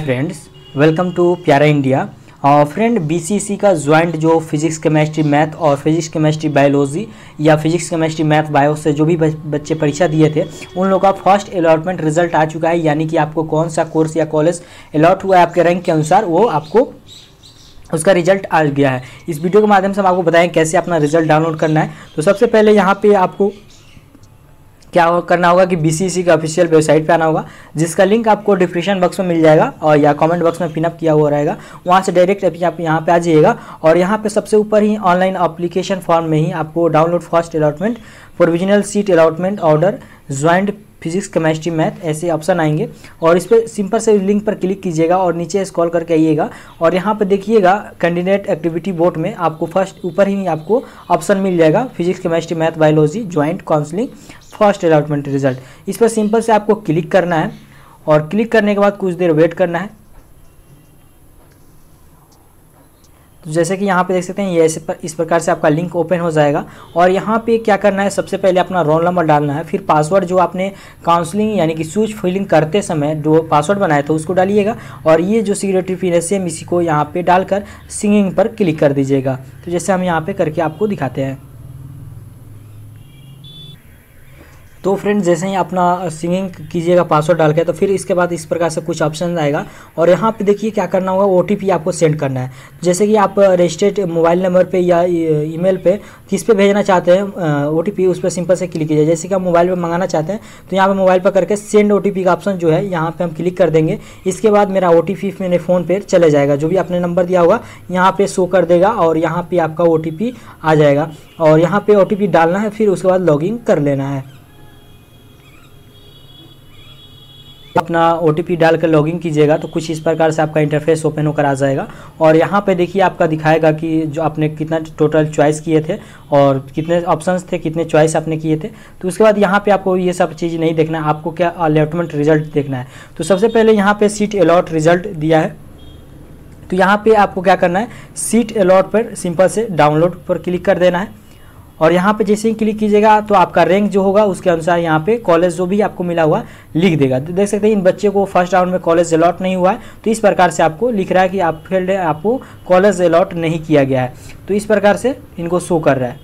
Friends, welcome to प्यारा India. Friend, BCC का joint जो फिजिक्स केमिस्ट्री मैथ और फिजिक्स केमिस्ट्री बायोलॉजी या फिजिक्स केमिस्ट्री मैथ बायो से जो भी बच्चे परीक्षा दिए थे उन लोगों का फर्स्ट अलॉटमेंट रिजल्ट आ चुका है। यानी कि आपको कौन सा कोर्स या कॉलेज अलॉट हुआ है आपके रैंक के अनुसार, वो आपको उसका रिजल्ट आ गया है। इस वीडियो के माध्यम से हम आपको बताएं कैसे अपना रिजल्ट डाउनलोड करना है। तो सबसे पहले यहाँ पे आपको क्या करना होगा कि बीसीसी का ऑफिशियल वेबसाइट पे आना होगा, जिसका लिंक आपको डिस्क्रिप्शन बॉक्स में मिल जाएगा और या कमेंट बॉक्स में पिनअप किया हुआ रहेगा। वहाँ से डायरेक्ट अभी आप यहाँ पे आ जाइएगा और यहाँ पे सबसे ऊपर ही ऑनलाइन एप्लीकेशन फॉर्म में ही आपको download first allotment, provisional seat allotment order, joint physics chemistry math ऐसे ऑप्शन आएंगे और इस पर सिंपल से लिंक पर क्लिक कीजिएगा और नीचे स्क्रॉल करके आइएगा और यहाँ पे देखिएगा कैंडिडेट एक्टिविटी बोर्ड में आपको फर्स्ट ऊपर ही आपको ऑप्शन मिल जाएगा physics chemistry math biology joint counselling first allotment result. इस पर सिंपल से आपको क्लिक करना है और क्लिक करने के बाद कुछ देर वेट करना है। तो जैसे कि यहाँ पे देख सकते हैं ये इस प्रकार से आपका लिंक ओपन हो जाएगा और यहाँ पे क्या करना है, सबसे पहले अपना रोल नंबर डालना है, फिर पासवर्ड जो आपने काउंसलिंग यानी कि सूच फिलिंग करते समय जो पासवर्ड बनाया था उसको डालिएगा और ये जो सिक्योरिटी पिन है सेम इसी को यहाँ पे डालकर सिंगिंग पर क्लिक कर दीजिएगा। तो जैसे हम यहाँ पे करके आपको दिखाते हैं। तो फ्रेंड्स, जैसे ही अपना सिंगिंग कीजिएगा पासवर्ड डाल के, तो फिर इसके बाद इस प्रकार से कुछ ऑप्शन आएगा और यहाँ पे देखिए क्या करना होगा, ओटीपी आपको सेंड करना है। जैसे कि आप रजिस्टर्ड मोबाइल नंबर पे या ईमेल पे किस पे भेजना चाहते हैं ओटीपी, उस पर सिंपल से क्लिक कीजिए। जैसे कि आप मोबाइल पे मंगाना चाहते हैं तो यहाँ पे मोबाइल पर करके सेंड ओटीपी का ऑप्शन जो है यहाँ पे हम क्लिक कर देंगे। इसके बाद मेरा ओटीपी मेरे फ़ोन पर चले जाएगा, जो भी आपने नंबर दिया होगा यहाँ पर शो कर देगा और यहाँ पर आपका ओटीपी आ जाएगा और यहाँ पर ओटीपी डालना है, फिर उसके बाद लॉगिन कर लेना है। अपना ओटीपी डालकर लॉगिन कीजिएगा तो कुछ इस प्रकार से आपका इंटरफेस ओपन होकर आ जाएगा और यहाँ पे देखिए आपका दिखाएगा कि जो आपने कितना टोटल चॉइस किए थे और कितने ऑप्शंस थे, कितने चॉइस आपने किए थे। तो उसके बाद यहाँ पे आपको ये सब चीज़ नहीं देखना है, आपको क्या अलॉटमेंट रिजल्ट देखना है। तो सबसे पहले यहाँ पे सीट अलॉट रिजल्ट दिया है, तो यहाँ पे आपको क्या करना है, सीट अलॉट पर सिंपल से डाउनलोड पर क्लिक कर देना है और यहाँ पे जैसे ही क्लिक कीजिएगा तो आपका रैंक जो होगा उसके अनुसार यहाँ पे कॉलेज जो भी आपको मिला हुआ लिख देगा। तो देख सकते हैं इन बच्चे को फर्स्ट राउंड में कॉलेज अलॉट नहीं हुआ है, तो इस प्रकार से आपको लिख रहा है कि आप फेल्ड है, आपको कॉलेज अलॉट नहीं किया गया है। तो इस प्रकार से इनको शो कर रहा है।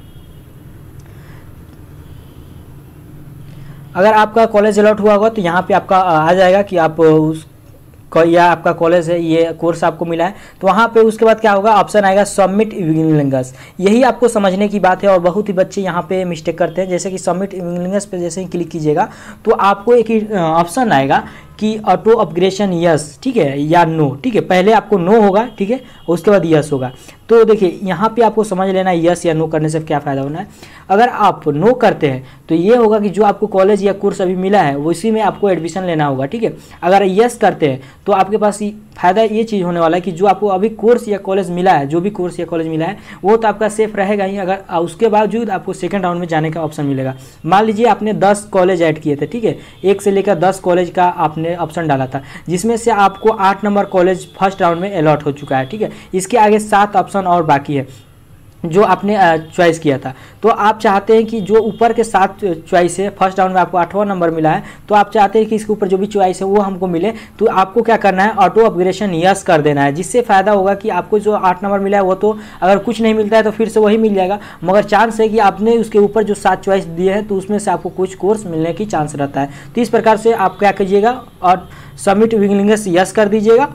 अगर आपका कॉलेज अलॉट हुआ होगा तो यहाँ पे आपका आ जाएगा कि आप उस या आपका कॉलेज है, ये कोर्स आपको मिला है, तो वहाँ पे उसके बाद क्या होगा, ऑप्शन आएगा सबमिट विंगलिंगस। यही आपको समझने की बात है और बहुत ही बच्चे यहाँ पे मिस्टेक करते हैं। जैसे कि सबमिट विंगलिंगस पे जैसे ही क्लिक कीजिएगा तो आपको एक ऑप्शन आएगा कि ऑटो अपग्रेडेशन यस, ठीक है, या नो, ठीक है। पहले आपको नो होगा, ठीक है, उसके बाद यस होगा। तो देखिए यहाँ पे आपको समझ लेना है यस या नो करने से क्या फ़ायदा होना है। अगर आप नो करते हैं तो ये होगा कि जो आपको कॉलेज या कोर्स अभी मिला है उसी में आपको एडमिशन लेना होगा, ठीक है। अगर यस करते हैं तो आपके पास फ़ायदा ये चीज़ होने वाला है कि जो आपको अभी कोर्स या कॉलेज मिला है, जो भी कोर्स या कॉलेज मिला है वो तो आपका सेफ रहेगा ही। अगर उसके बावजूद आपको सेकंड राउंड में जाने का ऑप्शन मिलेगा। मान लीजिए आपने 10 कॉलेज ऐड किए थे, ठीक है, 1 से लेकर 10 कॉलेज का आपने ऑप्शन डाला था, जिसमें से आपको 8 नंबर कॉलेज फर्स्ट राउंड में अलॉट हो चुका है, ठीक है। इसके आगे 7 ऑप्शन और बाकी है जो आपने चॉइस किया था। तो आप चाहते हैं कि जो ऊपर के 7 चॉइस है, फर्स्ट राउंड में आपको 8वां नंबर मिला है, तो आप चाहते हैं कि इसके ऊपर जो भी चॉइस है वो हमको मिले, तो आपको क्या करना है, ऑटो अपग्रेडेशन यस कर देना है। जिससे फ़ायदा होगा कि आपको जो 8 नंबर मिला है वो तो अगर कुछ नहीं मिलता है तो फिर से वही मिल जाएगा, मगर चांस है कि आपने उसके ऊपर जो 7 चॉइस दिए हैं तो उसमें से आपको कुछ कोर्स मिलने की चांस रहता है। तो इस प्रकार से आप क्या कीजिएगा और सबमिट विंगलिंगस यस कर दीजिएगा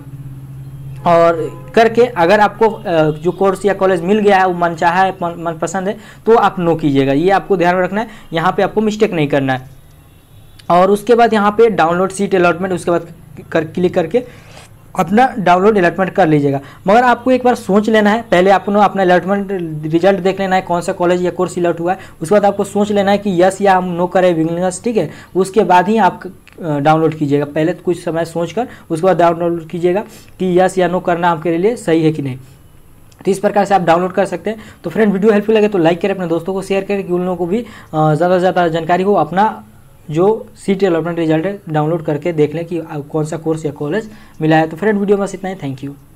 और करके अगर आपको जो कोर्स या कॉलेज मिल गया है वो मनचाहा है, मनपसंद है, तो आप नो कीजिएगा। ये आपको ध्यान में रखना है, यहाँ पे आपको मिस्टेक नहीं करना है। और उसके बाद यहाँ पे डाउनलोड सीट अलॉटमेंट, उसके बाद क्लिक करके अपना डाउनलोड अलॉटमेंट कर लीजिएगा। मगर आपको एक बार सोच लेना है, पहले आपको अपना अलॉटमेंट रिजल्ट देख लेना है कौन सा कॉलेज या कोर्स अलॉट हुआ है। उसके बाद आपको सोच लेना है कि यस या हम नो करें विंगलिंगस, ठीक है। उसके बाद ही आप डाउनलोड कीजिएगा। पहले तो कुछ समय सोचकर उसके बाद डाउनलोड कीजिएगा कि यस या नो करना आपके लिए सही है कि नहीं। तो इस प्रकार से आप डाउनलोड कर सकते हैं। तो फ्रेंड, वीडियो हेल्पफुल लगे तो लाइक करें, अपने दोस्तों को शेयर करें कि उन लोगों को भी ज़्यादा से ज़्यादा जानकारी हो, अपना जो सीट अलॉटमेंट रिजल्ट है डाउनलोड करके देख लें कि कौन सा कोर्स या कॉलेज मिला है। तो फ्रेंड, वीडियो में बस इतना ही। Thank you.